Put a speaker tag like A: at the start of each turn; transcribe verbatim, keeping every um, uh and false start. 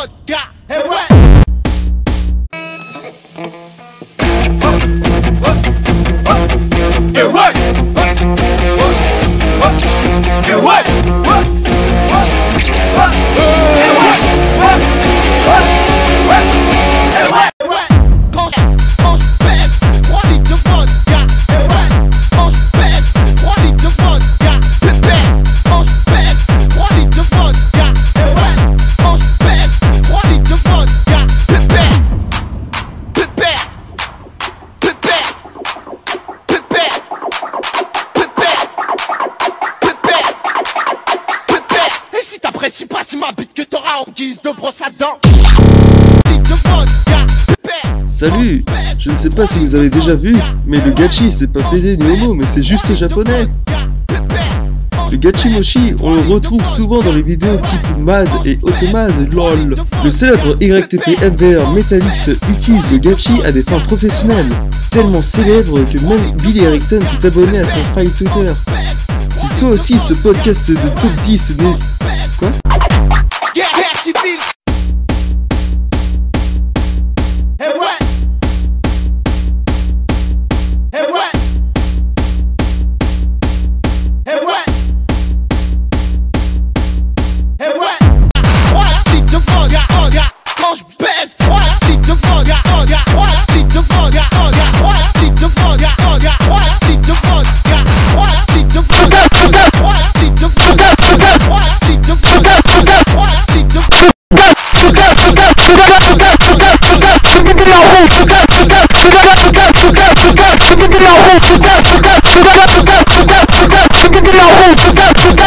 A: vodka. Et ouais. Et ouais. Et ouais. Si pas si ma bite que t'auras en guise de brosse à dents.
B: Salut, je ne sais pas si vous avez déjà vu, mais le gachi c'est pas pédé ni homo, mais c'est juste japonais. Le gachimochi, on le retrouve souvent dans les vidéos type Mad et Automad LOL. Le célèbre Y T P F V R Metalix utilise le gachi à des fins professionnelles, tellement célèbre que même Billy Erickson s'est abonné à son file Twitter. Si toi aussi ce podcast de top dix n'est... Quoi?
A: Guerre civile. Et ouais. Et ouais. Et ouais. Et ouais. Voilà, litre de vodka, vodka. Quand je baisse, voilà, litre de vodka, vodka. Voilà, litre de vodka, vodka. Voilà, litre de vodka, vodka. Voilà, litre de vodka. Voilà, litre de vodka, vodka. Voilà, litre de vodka, vodka. Voilà, litre de vodka.
C: Get